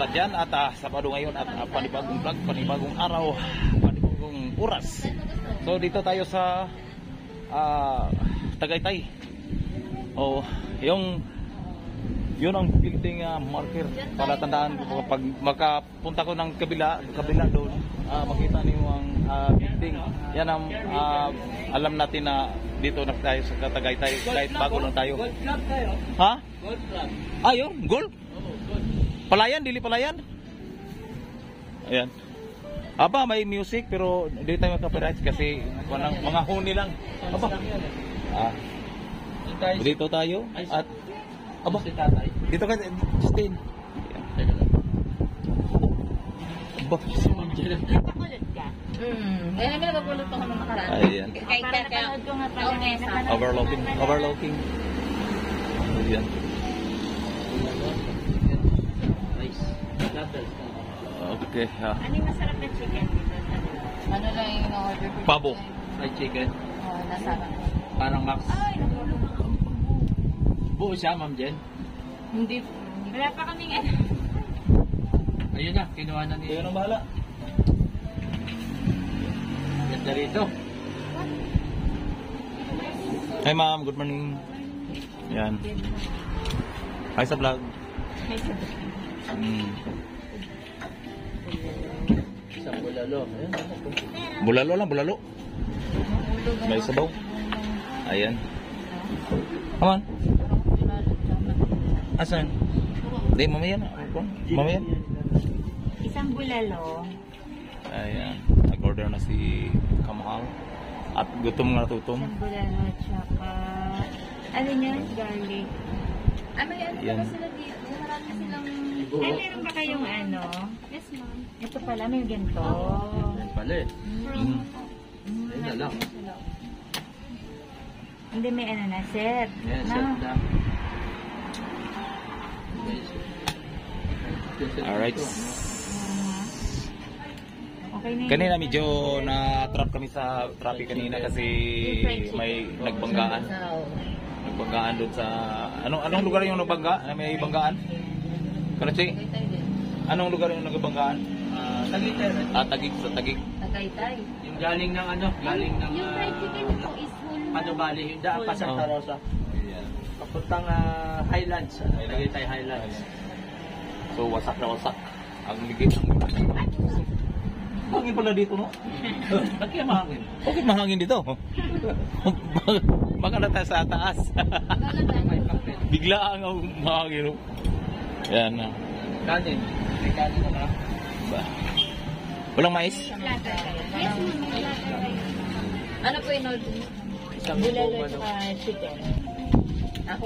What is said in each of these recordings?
lahat dyan at Sabado ngayon at panibagong vlog, panibagong araw, panibagong oras. So dito tayo sa Tagaytay. Yun ang building marker para tandaan ko pag makapunta ko ng kabila doon, makita niyo ang building. Yan ang alam natin na dito na tayo sa Tagaytay kahit bago lang tayo. Ha? Gold club. Ayun, gold. Palayan, dili palayan. Ayan. Aba, may music pero hindi tayo mag-copyright kasi mga huni lang. Aba. Dito tayo at aba, dito ka, Justin. Aba, Napakulot ka? Ayun namin napapulot ako nung nakaraan. ayan. Kaya Overlooking. Ayan. Okay. Ano yung masarap na chicken dito? Ano lang yung in-order ko? Pabo. Fried chicken. Oo, nasarap. Parang Max. Ay, nagulong ako. Buo siya, Ma'am Jen. Hindi. Wala pa kaming ano. Ayun na, kinuha na ni... Ayun ang bahala. Ganda rito. Hi ma'am, good morning. Yan. Hi sa vlog. Isang bulalo. Ayun, Bulalo lang, bulalo. May sabaw. Ayan. Come on. Asan? Hindi, mamaya na. Mamaya. Isang bulalo. Ayan. Nag-order na si Kamahal. At gutom nga tutom. Isang bulalo, tsaka... Ano niya? Garlic. May ano Yan. pala sila dito. Marami silang... Ay, meron ba kayong ano? Yes, ma'am. Ito pala, may ganito. Ayun pala eh. Ayun na lang. Hindi, may ano na, set. Ayan, No? set na. Alright. Okay na yun. Kanina medyo na-trap kami sa traffic kanina kasi may nagbanggaan. Nagbanggaan doon sa... Anong lugar yung nagbangga? May banggaan? Karachi? Anong lugar yung nagbanggaan? Tagaytay. Tagig, sa Tagig. Tagaytay. Yung galing ng ano? Galing ng... Yung fried chicken po is full. Ano bali? Yung daan pa Santa Oh. Rosa. Ayan. Papuntang Highlands. Tagaytay Highlands. So wasak na wasak. Ang ligid ng hangin pala dito, no? Ba't kaya mahangin? Bakit mahangin dito? Baka na tayo sa taas. Bigla ang mahangin, no? Yan na. Kanin. May kanin na na. Ba? Walang mais? Platter kayo. Yes, ma'am. May platter kayo. Ano po in-order mo? Isang Bulalo, buong ano. tsaka chicken. Ako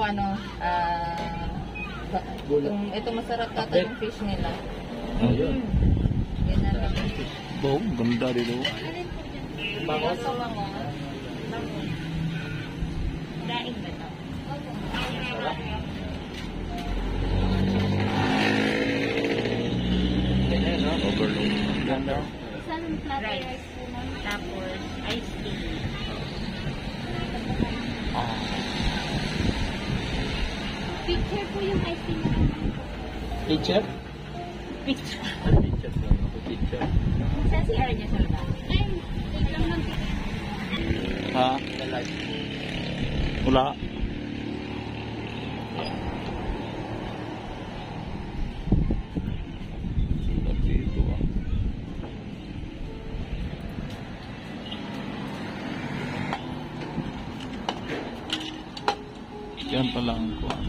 ito masarap tata yung fish nila. Ayun. Yan na lang. Boom, ganda dito. Bangos. Sa mga. Daing ba ito? Ganyan, no? Overload. Ganda. Isang platter rice po ma'am. Tapos iced tea. Picture po yung iced tea naman. Teacher? Picture. Teacher lang. Teacher. Saan si Arya sa laba? Ay, wait lang ma'am. Ha? Wala. Dito ah. Yan pala ang kuwan.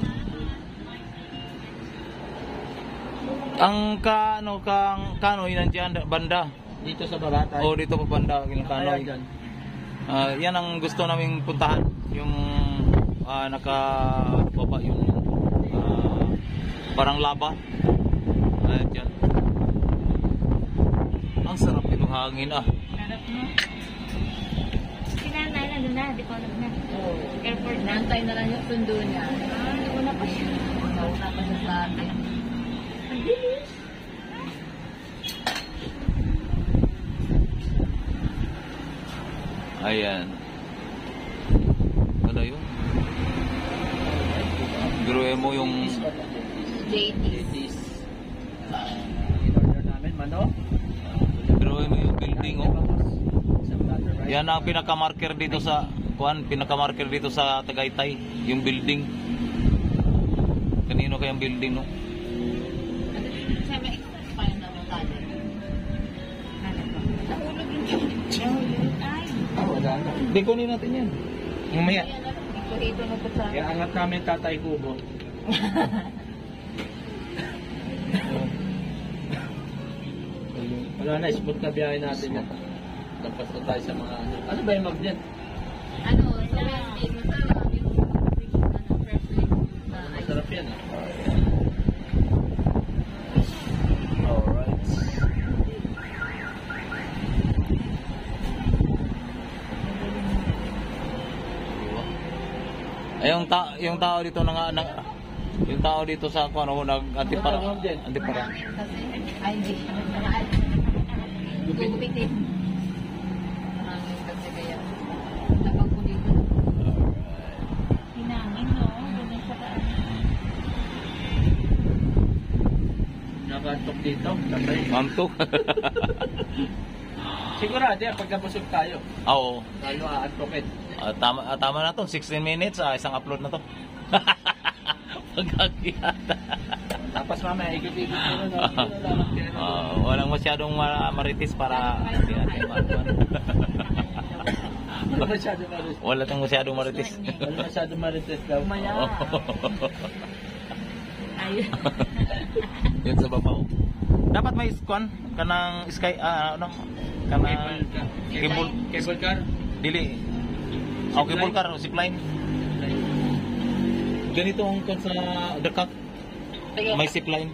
Ang kanoy nandiyan banda. Dito sa Baratay. O dito pa banda yung Kaya kanoy. dyan. Yan ang gusto naming puntahan, yung nakababa yung parang laba. Ayan dyan. Ang sarap nito hangin ah. Sarap mo. Sinanay na doon na, di ko alam na. Airport na. Nantay na lang yung sundo niya. Una pa siya. Nauna pa siya sa atin. Ang bilis. Ayan. Ano yun? Gruwe mo yung JD. It is ano? Pero yung building oh. Sa Brother Rice. Yan ang pinaka-marker dito sa pinaka-marker dito sa Tagaytay, yung building. Kanino kayang building no? Siya may explain na mo tayo. Wala na. Hindi, kunin natin yan. Mamaya. Ito mo po sa... Kaya angat namin Tatay Kubo. Wala na, smooth na biyahe natin yan. Lampas na tayo sa mga ano ba yung magnet? Ano, sa Wednesday, masarap yung fresh lake na ice. Masarap yan ah. Alright. Ay, yung tao dito yung tao dito sa ano nag-antipara. Antipara. Kasi, ay, hindi. Gupit din. Kasi kaya, tapag ko dito. Hinangin, no? Ganun sa daan. Nakantok dito, Tatay. Mantok. Sigurado yan, pagkabusog tayo. Oo. Lalo aantokin. Tama na to, 16 minutes, isang upload na to. Pagkakiyat. Tapos mamaya, ikot-ikot mo na. Walang masyadong maritis para hindi natin Wala masyado marites. Wala tang masyadong maritis. Wala masyado marites daw. Ayun. Yun sa babaw. Dapat may squan kanang sky ano kanang Cable car. dili. Cable car zipline. Ganito ang kon sa Dakak. May zipline.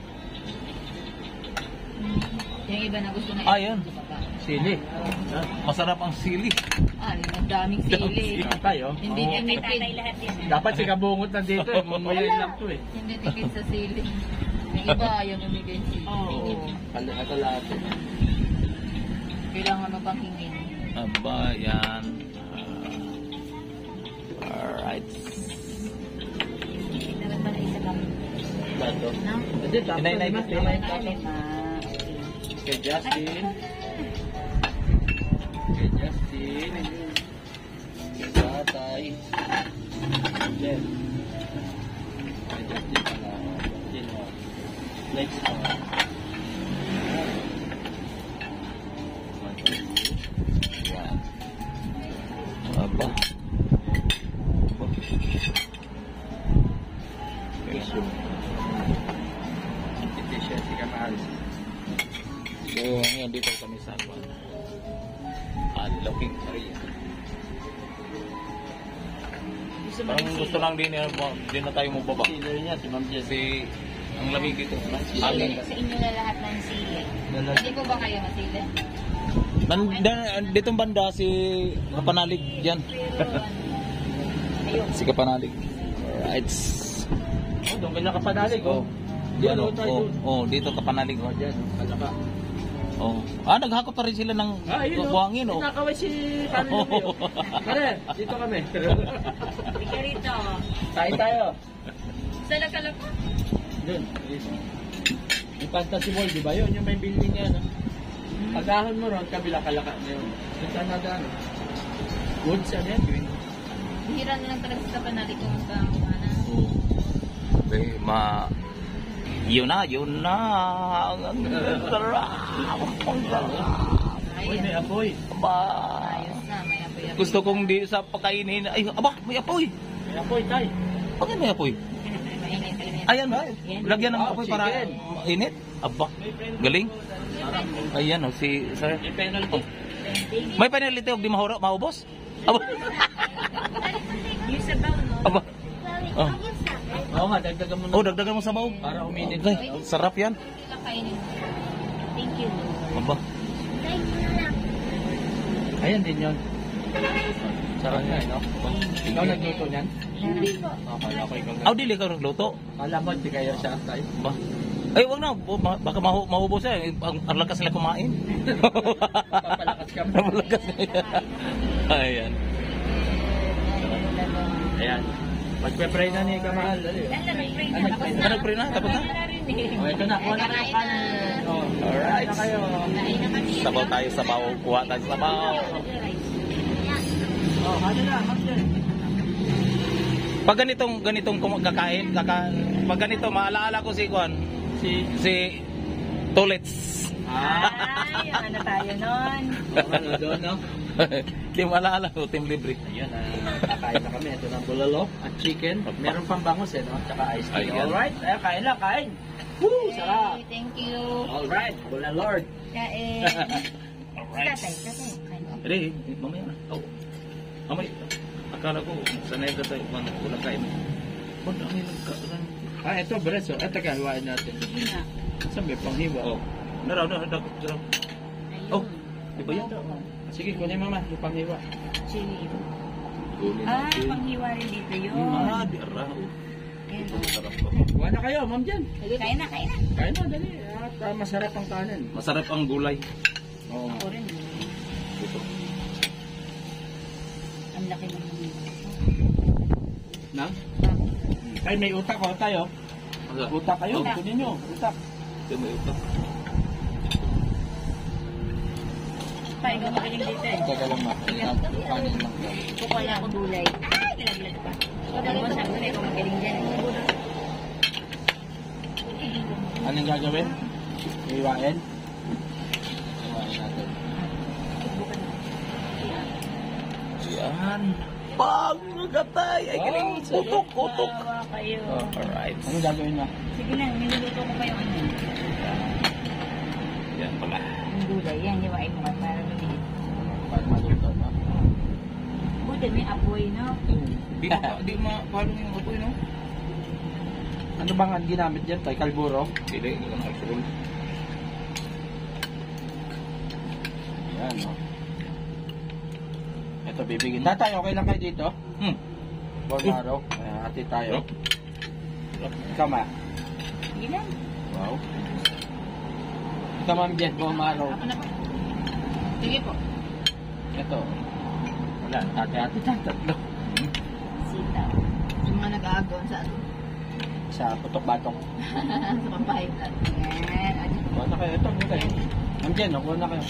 Yung iba na gusto na Ayun. Sili. Masarap ang sili. ang daming sili. Tayo. Hindi May tikid. tatay lahat yan. Dapat si Kabungot nandito. Mumuyain lang to eh. Hindi tikid sa sili. Yung iba, yung umigay sili. Oo. Lahat. Kailangan mo pang hingin. Aba, yan. Alright. Dapat pala isa kami. Dato. No? Hindi, dato. Inay-inay, Lima. Alin? Kay Justin. Kay Justin. Kay Tatay. Jen. Kay Justin pala. Jen mo. Lex mo. Yan. Aba. Hindi siya. Hindi ka maalis. So, ngayon dito kami sa looking area. Parang gusto lang din na tayo mababa. Sino niya? Si Ma'am Jen. Kasi ang lamig dito. Sa inyo na lahat ng sili. Hindi po ba kayo masili? Ditong banda si Kapanalig dyan. Si Kapanalig. Alright. Oh, doon ka na kapanalig. Oh. Yan Doon tayo. dito Kapanalig. Oh, dyan. Alaka. Oh. Naghakot pa rin sila ng Yun, buhangin oh. Nakakaway si Pano Lumio. Pare, dito kami. Ika rito. Tayo tayo. Sa lakalap. Doon. Yung Fantasy World, di ba? Yun, yung may building yan. Pagdahon mo ron, kabila kalaka na yun. Doon saan nadaan? Woods, ano yan? Green. Hira na lang talaga sa panali kung magkakaana. Oh. Okay, yun na. Ang sarap. Uy, may apoy. Aba. Ayos na, may apoy-apoy. Gusto kong di sa pakainin. Ay, aba, may apoy. May apoy, tay. Bakit may apoy? Mainit. Ayan ba? Lagyan ng Oh, apoy para chicken. init. Aba, galing. Ayan o, si sir. May penalty. May penalty o di maubos? Aba. Yung sabaw, no? Aba. Oh, Oo nga, dagdagan mo na. oh dagdagan mo sa maog. Para uminit. Okay, sarap yan. Sila kainin mo. Thank you. Aba. Ayan din yun. Sarap nga, no? Ikaw nagluto niyan? Hindi po. Akala ko ikaw Aw, dili ka nagluto. Alam mo, di kaya siya tayo. Ba? Ay, wag na. Baka maubos eh. Ang lakas nila kumain. Papalakas ka mo. Malakas na yan. Ayan. Ayan. Magpe-pray na ni Kamahal. Dali. Nagpray Ah, nagpray na. Nag-pray na? Tapos na? Oh, ito na. Kuha na Kain kayo. na. Oh. Alright. kayo. Kain na kami. Sabaw tayo, sabaw. Kuha tayo sa sabaw. Oh, ano na, ma'am Jen? Pag ganitong kakain, pag ganito, maalaala ko si Juan, si Tolets. Ay, ano tayo nun? Ano doon, no? Di maalaala ko, Team Libre. Ayan, kakain na kami. Ito ng bulalo at chicken. Meron pang bangus no? Tsaka ice cream. Ayan. Alright, kain lang, kain. Woo, sarap. Thank you. Alright, bulalord. Kain. Alright. Tatay. Kain. Hindi, mamaya na. Oh. Mamaya. Akala ko, sanay ka tayo. Walang kain. Ba't ang nagkaroon? Ito, breast. Oh. Teka, hiwain natin. Sige nga. Saan may panghiwa? Oh. Naraw. Oh. Di ba yan? Sige, kunin mama. May panghiwa. Chili. Gulin Ah, natin. panghiwa rin dito yun. Di araw. Ayan. Masarap to. Kuha na kayo, ma'am Jen. Kain na. Kain na, dali. At masarap ang kanin. Masarap ang gulay. Oo. Ako rin. Ito. Ang laki ng mga. Na? Ay, may utak ko tayo. Utak kayo. Oh. Kunin nyo. Utak. Ito may utak. Pa, ikaw magaling dito eh. Teka lang ma. Kanin lang. Kukuha lang ako gulay. Ay, nalaglag pa. Sabi mo, sabi na ikaw magaling dyan. Anong gagawin? Iwain? Iwain natin. Yan. Pag nagatay. Ay, galing. Kutok. Tawa kayo. Alright. Anong gagawin mo? Sige lang, niluluto ko pa yung ano. Yan pala. Yung gulay, yan, hiwain mo ka para maliit. Para maluto, no? Buti may apoy, no? Di mapalo yung apoy, no? Ano bang ang ginamit dyan? Tay kalburo? Hindi lang alcohol. Yan, no? Ito, bibigyan. Tatay, okay lang kayo dito? Buong araw. Hati tayo. Ikaw, ma? Sige lang. Wow. Ikaw, ma'am Jen, buong araw. Ako na po. Sige po. Ito. Wala, hati-hati tayo tatlo. Sitaw. Yung mga nag-aagaw sa ano. Sa putok-batok. Sa pampahay. Yan. Ano po? Kuha na kayo. Ito, muna kayo. Ma'am Jen, kuha na kayo.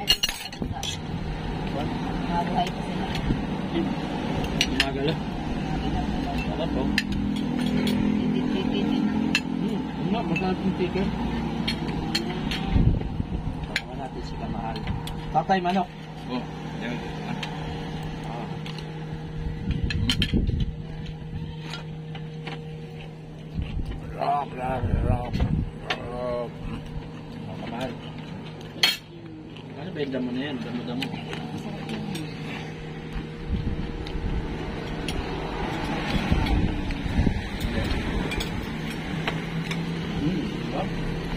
Mabuhay ko sila. Gumagalaw. Sarap, oh. Titit-titit. Ano, masarap yung chicken. Tama natin si Kamahal. Tatay, manok. Oh, yan. Ah. Rock. Kamahal. Ano ba yung damo na yan? Damo-damo. Wow.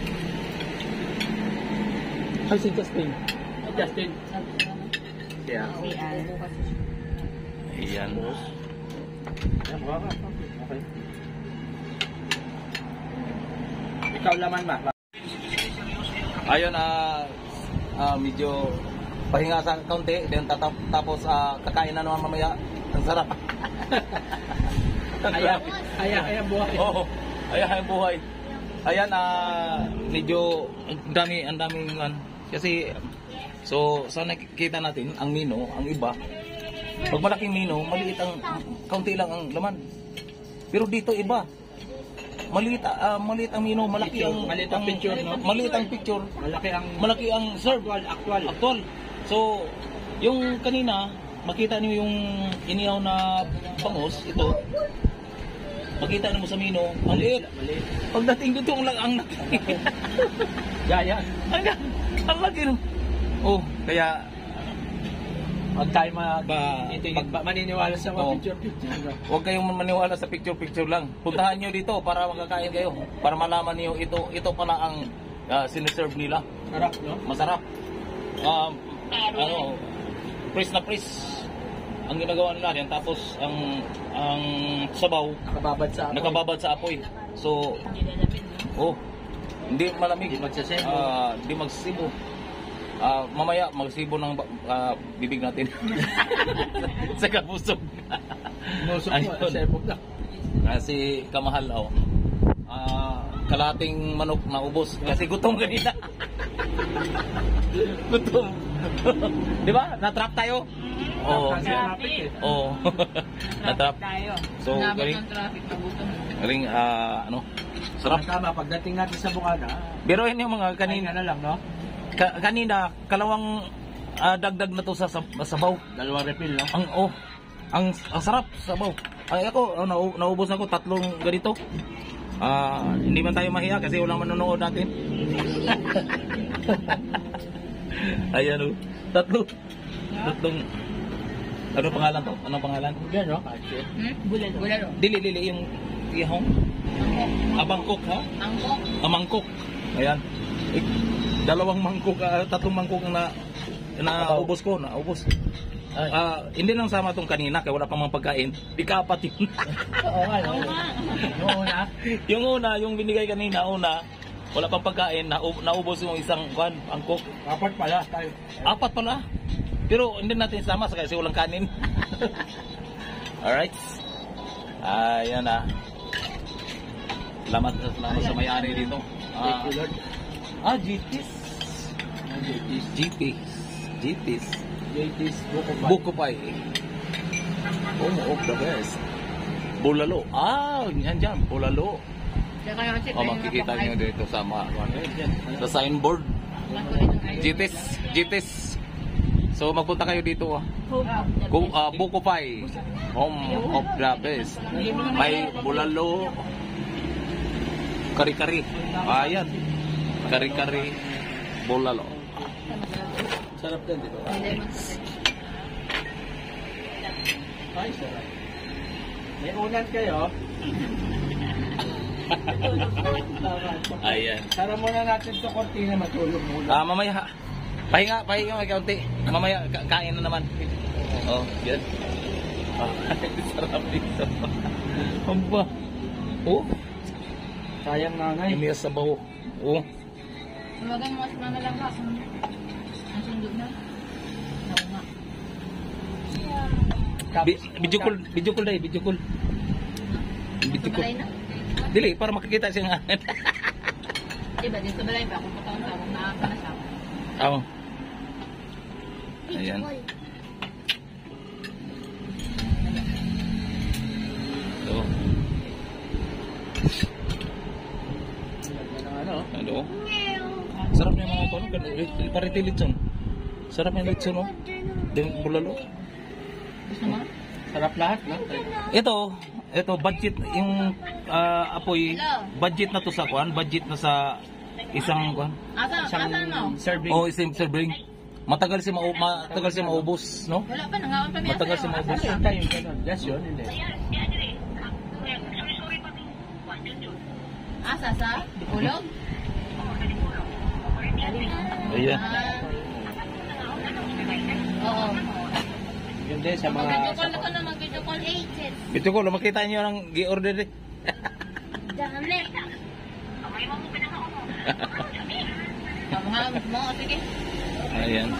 Ay, si Justin. Justin. Kaya. Si Al. Ayan. Ayan, baka ka. Okay. Ikaw laman, ma. Ayun, medyo pahinga sa kaunti, then tapos kakain na naman mamaya. Ang sarap. Kaya buhay. Oo. Ayan ang buhay. Ayan, medyo ang daming kasi so sa nakikita natin ang mino, ang iba pag malaking mino, maliit ang kaunti lang ang laman. Pero dito iba. Maliit ang mino, malaki ang Maliit ang picture, no? Maliit ang picture, Malaki ang serve. actual. So, yung kanina, makita niyo yung inihaw na bangus, ito. Makita niyo mo sa mino, ang liit. Maliit. Pagdating dito, ang laki. Gaya. Ang laki. No? Oh, kaya, Huwag tayo Oo. maniniwala sa mga picture. huwag kayong maniwala sa picture lang. Puntahan niyo dito para makakain kayo. Para malaman niyo ito pala ang siniserve nila. Sarap, no? Masarap. Press na press ang ginagawa nila yan, tapos ang sabaw nakababad sa apoy. So, hindi malamig. Hindi magsasebo. Hindi magsisibo. Mamaya magsibo ng bibig natin. Sa kabusog. Nusok mo, Ayun. sebog lang. Si Kamahal, kalating manok na ubos kasi gutom kanina. Gutom. Di ba? Na-trap tayo? Oo. Kasi traffic eh. Oo. Na-trap. tayo. So, Nabot galing. ng traffic, nagutom. Galing, ano? Sarap. Tama, pagdating natin sa Bukana, Pero yun yung mga kanina kanina. na lang, no? Kanina, kalawang dagdag na to sa sabaw. Dalawang refill, no? Ang sarap sabaw. Ay ako, naubos na ako 3 ganito. Hindi man tayo mahiya kasi walang manonood natin. Ayan o. 3. Ano pangalan to? Anong pangalan? Yan, no? Kasi. Bulalo. Bulalo. Dili yung ihong. Bangkok ha? Angkok. Mangkok. Ayan. 2 mangkok, 3 mangkok na naubos ko, naubos. Hindi lang sama tong kanina kaya wala pang mga pagkain. Ika-4 yun. Oo nga, no? Yung una. Yung una, yung binigay kanina, wala pang pagkain, naubos yung isang angkok. 4 pala tayo. 4 pala. Pero hindi natin sama kasi walang kanin. Alright. Ayan na. Salamat sa may-ari dito. Thank you, Lord. GT's. JT's Buko Pie. Home of the best. Bulalo. Yan dyan. Bulalo. Saka yung chip. Makikita nyo dito sa signboard. GT's. So magpunta kayo dito. Buko Pie. Home of the best. May bulalo. Kari-kari. Ayan. Kari-kari. Bulalo. Sarap din, di ba? Ay, sarap. May unan kayo. Ayan. Sara muna natin ito kortina, matulog muna. Mamaya. Pahinga may kaunti. Mamaya kain na naman. Yan. Sarap dito. Amba. Sayang nanay. Ini sa baho. Magang mas na lang ha. Ang sundog na. Naunga. Video call dai, video call. Balay na? Dili para makikita siya nga. Diba, din sa balay ba? Kung patawang-tawang nakakanasawa. Oo. Ayan. So. Ano? Sarap niya mga kono, pariti litson. Sarap niya litson, no? Yung bulalo. Gusto mo? Sarap lahat, no? Ito budget yung apoy, budget na to sa kuan, budget na sa isang kuan. Asan mo? Serving. Isang serving. Matagal siya maubos, no? Wala pa, nangawan pa may Matagal siya maubos. Kasi tayo yung ganun. Just yun, hindi. Asa sa? Ulog? Ayan. Oo. Yun din sa mga... Mag-video call ako na mag-video call 8. Ito ko, makita niyo ng gi-order eh. Dami. Mga mo, sige. Ayan.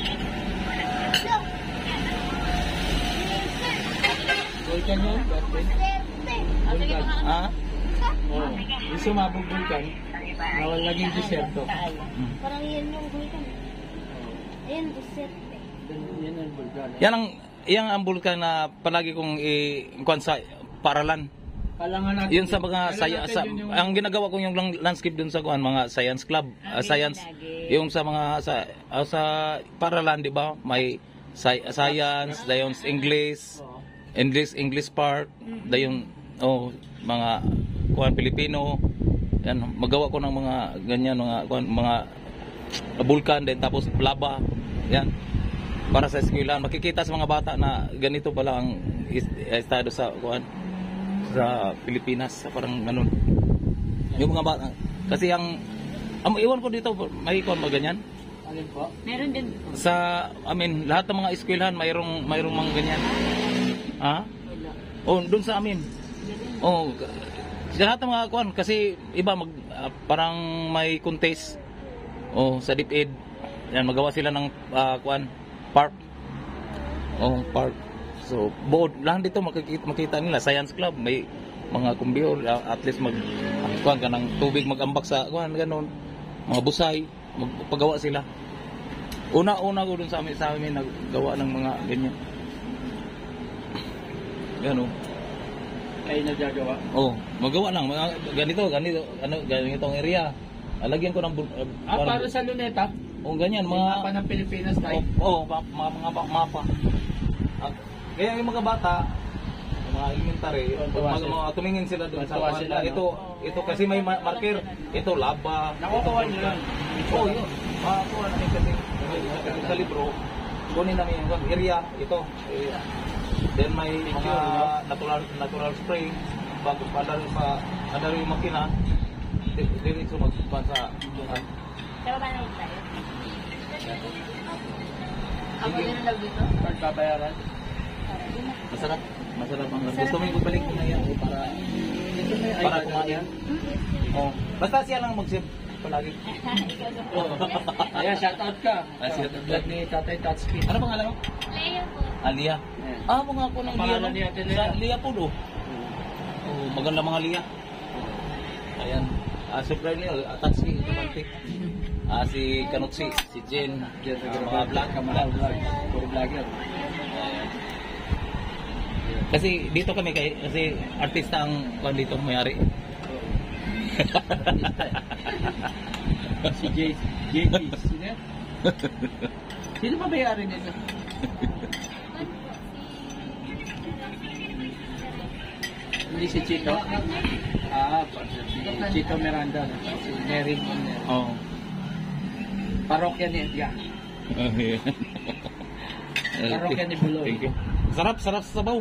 Vulcan yun, birthday. Sige, mga Oo. Yung sumabog vulcan, nawal naging desierto. Parang yan yung vulkan. Ayun, desert. Yan ang vulkan. Yan ang bulkan na palagi kong kuan sa paralan. Kalangan natin. Yun sa mga ang ginagawa ko yung landscape dun sa kuan mga science club, science. Yung sa mga sa paralan, di ba? May science, dayon English part, dayon mga kuan Pilipino. Yan magawa ko ng mga ganyan mga bulkan din tapos lava. Yan. Para sa eskwelahan makikita sa mga bata na ganito pala ang estado sa kuan sa Pilipinas, parang ganun. Yung mga bata kasi iwan ko dito may kuan ba ganyan? Alin po? Meron din. Sa lahat ng mga eskwelahan mayroong mga ganyan. Ha? Doon sa amin. Sa lahat ng mga kuan kasi iba parang may contest. Sa DepEd. Yan magawa sila ng kuan park. Park. So, board lang dito makita nila science club may mga kumbyo at least kuan ka ng tubig magambak sa kuan ganon. Mga busay. magpagawa sila. Una ko dun sa amin naggawa ng mga ganyan. Yan o. Kayo nagagawa. Oh, magawa lang mga ganitong area. Lagyan ko ng Para sa luneta, ganyan mapa mga ng Pilipinas tayo. mga mapa. Kaya yung mga bata, mga elementary, tumingin sila doon sa Tuwa sila, no? ito kasi may marker. Ito laba. Nakukuha nyo lang. Oh, yun. Makakuha namin kasi sa libro. Kunin namin yung area. Ito. Then may mga natural spray. Bago padalo yung makina. Diretso magsuban sa Pero ba na tayo? Ako din ang dito. Pagbabayaran. masarap. Masarap ang gusto mo yung balik ko na yan para kumain. Oh, basta siya lang mag-save palagi. Ayan, shoutout ka. Shoutout. Vlog ni Tatay Tatsuki. Ano pangalan mo? Leo po. Alia. Mga ako ng Lia. Pangalan ni Ate Lea. Sa Lia po do. Oh, maganda mga Lia. Ayan. Subscribe niyo, Tatsuki, Tamantik. Si Kanutsi, si Jen, mga vlog, Puro vlogger. Ayan. Kasi dito kami kasi artista ang dito mayari. Si JP. Sino yan? Sino ba bayari nito? Hindi si Chito? Si Chito Miranda. Si Nery. Oh. Parokya ni Edgar. Parokya ni Buloy. Thank you. Sarap sa sabaw.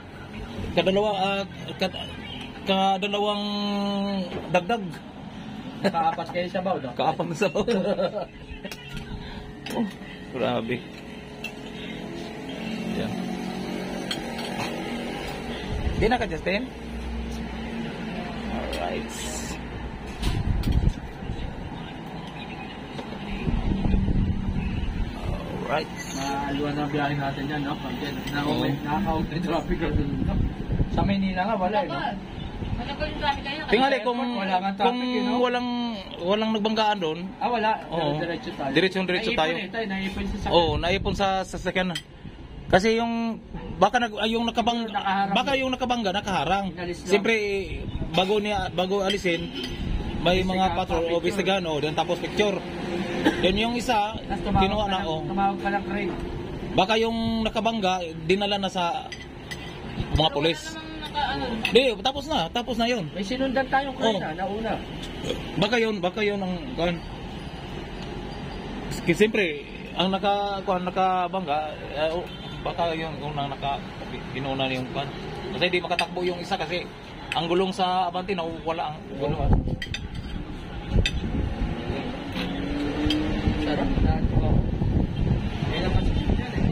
Kadalawang dagdag. Kaapat kayo sa baw, no? Kaapang sabaw. Oh, grabe. Yan. Di na ka, Justin? Alright. Alright. Maluwan ang biyahe natin yan, no? Nakaka-out na traffic ka dun, no? Sa Maynila nga, wala, eh, no? Ano ko yung traffic kayo? Tingali kung Wala nga traffic, you know? walang nagbanggaan doon. Wala. Oo. Diretso tayo. Diretso tayo. Naipon sa Oh, naipon sa sasakyan. Kasi yung yung nakabangga nakaharang. Inalis lang. Siyempre bago alisin may mga patrol o bistigan dan tapos picture. Then yung isa kinuha na Tumawag ka lang, Craig. baka yung nakabangga dinala na sa mga pulis. Di, tapos na yun. May sinundan tayong Craig na, nauna. Baka yun ang kan. Siyempre ang nakabangga baka yun kung ginuna yung kan. Kasi di makatakbo yung isa kasi ang gulong sa Abante wala ang gulong. Sarap na ito. May naman sa siya, eh.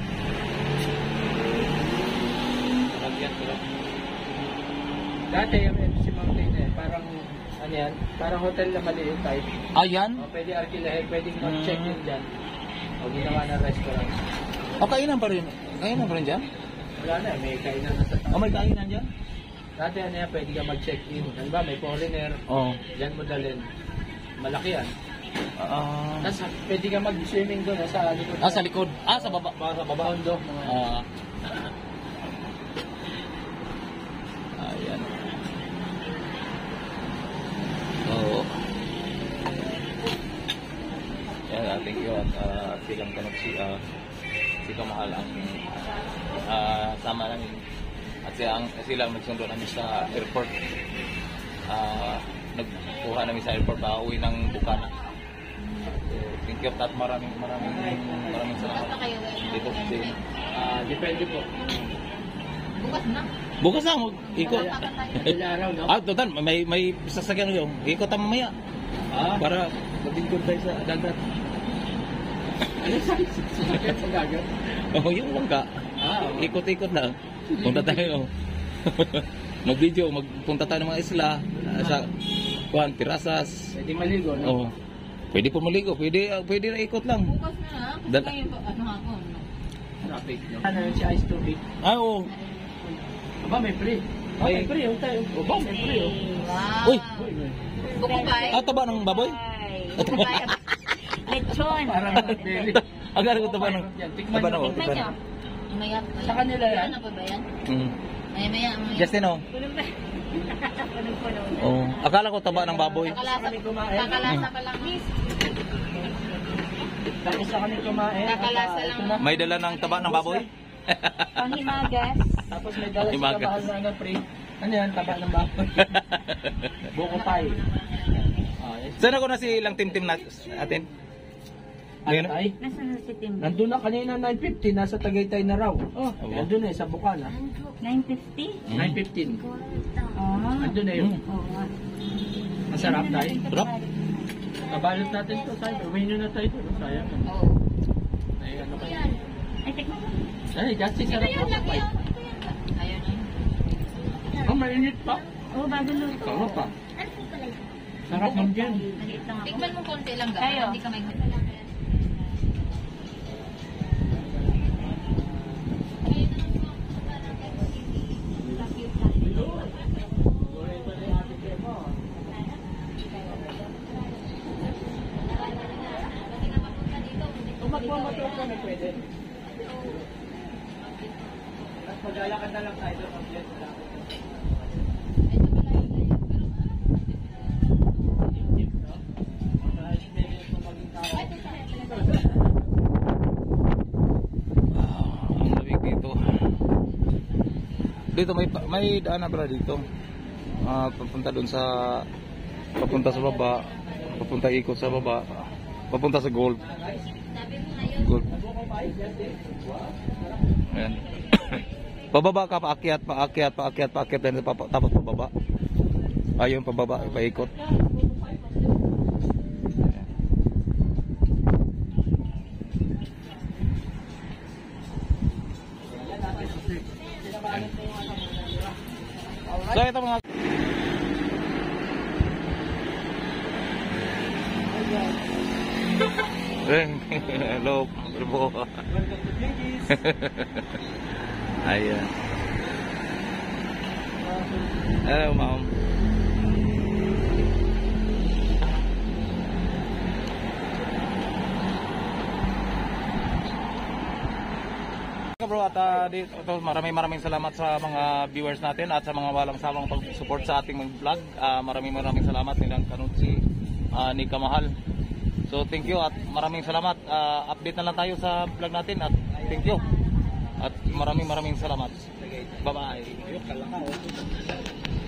Dati yung MC Mountain, parang ano yan, parang hotel na maliit type. Ayan. Pwede arkilahin, pwedeng mag-check-in dyan. O ginawa na restaurant. Kainan pa rin. Kainan pa rin dyan? Wala na, may kainan na sa taas. May kainan dyan? Dati ano yan, pwede ka mag-check-in. Ano ba, may foreigner, Oo. dyan mo dalhin. Malaki yan. Ah, Tapos pwede ka mag-swimming doon sa likod. sa likod. Sa baba. Sa baba. Kondo. Ayan. Oo. Yan, thank you at silang kanot si Kamahal ang sama namin at sila nagsundo namin sa airport. Nagkuha namin sa airport uwi ng Bukana. So, thank you at maraming salamat dito sa Depende po. bukas na ikot. Ilang araw, no? Total may sasakyan yung ikot ang mamaya para magbingkod tayo sa dagat. Ano sa sasakyan sa dagat? Yung langka. Okay. Ikot-ikot lang. Punta tayo. Mag-video, magpunta tayo ng mga isla sa Pirasas. Pwede maligo, no? Oh. Pwede po maligo, pwede na ikot lang. Bukas na Dal- ngayon ano ako? Traffic, no? Ano yun si Ice Tubig? Oo. Aba, may free. May free, yung tayo. Aba, may free, oh. Wow. Uy, Buko ba eh? taba ng baboy? Lechon. Parang deli. Akala ko taba ng... Tikman Taba nyo. ng... Tikman nyo. Maya. Sa kanila yan? Ano pa ba yan? Mm. Maya. Justin, oh. Punong-puno na. Oh. Akala ko taba ng baboy. Kakalasa pa lang. Tapos sa kami kumain. Kakalasa lang. Ito na. May dala ng taba ng baboy? Panghimagas. Tapos may dala si Himagas. Kamahal na pre. Ano yan? Taba ng baboy. Buko pie. Yes. Saan ako na si ilang team na atin? Ngayon? Atay. Nasaan na si Tim? Nandun na kanina 9:50. Nasa Tagaytay na raw. Oh, nandun na sa Bukana. 950? 9:15. Ah. Nandun na yun. Oo nga. Masarap tayo. Sarap. Kabalot natin to tayo. Uwi nyo na tayo. Sayang. Oo. Ay, ano kayo? Ay, tikman mo. Ay, Justin, sarap po sa pie. Ayun. Oh, mainit pa. Oo, bago luto. Ikaw pa. Sarap ng dyan. Maliit lang ako. Tikman mo konti lang Kayo. Hindi ka may... Magmamatro ka na pwede. At maglalakad na lang tayo doon. Ang lamig dito. Dito may daan na pala dito. Papunta doon sa baba, papunta ikot sa baba, papunta sa Gold. Gold. Ayan. Pababa ka, paakyat, then tapos pababa. Ayun, pababa, paikot. So ito mga hello, bro. Ayan. Hello, ma'am. Bro, at dito, maraming salamat sa mga viewers natin at sa mga walang sawang pag-support sa ating mga vlog. Maraming salamat nilang Kanutsi, ni Kamahal. So thank you at maraming salamat. Update na lang tayo sa vlog natin at thank you. At maraming salamat. Bye-bye.